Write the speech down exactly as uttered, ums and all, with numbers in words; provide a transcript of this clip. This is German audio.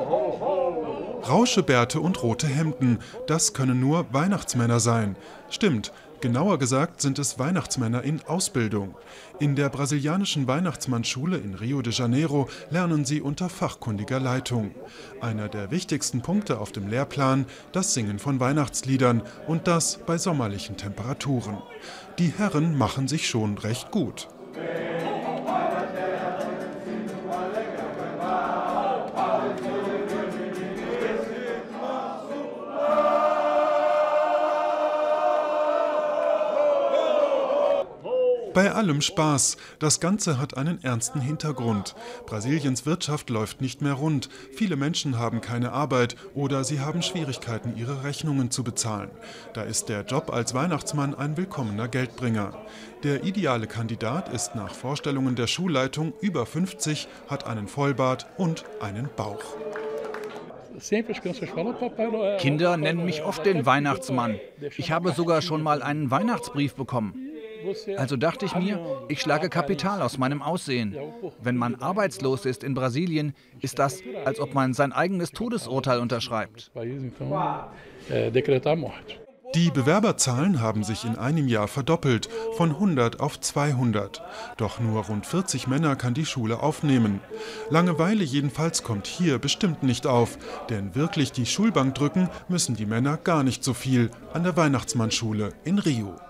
Rauschebärte und rote Hemden, das können nur Weihnachtsmänner sein. Stimmt, genauer gesagt sind es Weihnachtsmänner in Ausbildung. In der brasilianischen Weihnachtsmannschule in Rio de Janeiro lernen sie unter fachkundiger Leitung. Einer der wichtigsten Punkte auf dem Lehrplan, das Singen von Weihnachtsliedern und das bei sommerlichen Temperaturen. Die Herren machen sich schon recht gut. Bei allem Spaß. Das Ganze hat einen ernsten Hintergrund. Brasiliens Wirtschaft läuft nicht mehr rund. Viele Menschen haben keine Arbeit oder sie haben Schwierigkeiten, ihre Rechnungen zu bezahlen. Da ist der Job als Weihnachtsmann ein willkommener Geldbringer. Der ideale Kandidat ist nach Vorstellungen der Schulleitung über fünfzig, hat einen Vollbart und einen Bauch. Kinder nennen mich oft den Weihnachtsmann. Ich habe sogar schon mal einen Weihnachtsbrief bekommen. Also dachte ich mir, ich schlage Kapital aus meinem Aussehen. Wenn man arbeitslos ist in Brasilien, ist das, als ob man sein eigenes Todesurteil unterschreibt. Die Bewerberzahlen haben sich in einem Jahr verdoppelt, von hundert auf zweihundert. Doch nur rund vierzig Männer kann die Schule aufnehmen. Langeweile jedenfalls kommt hier bestimmt nicht auf, denn wirklich die Schulbank drücken müssen die Männer gar nicht so viel an der Weihnachtsmannschule in Rio.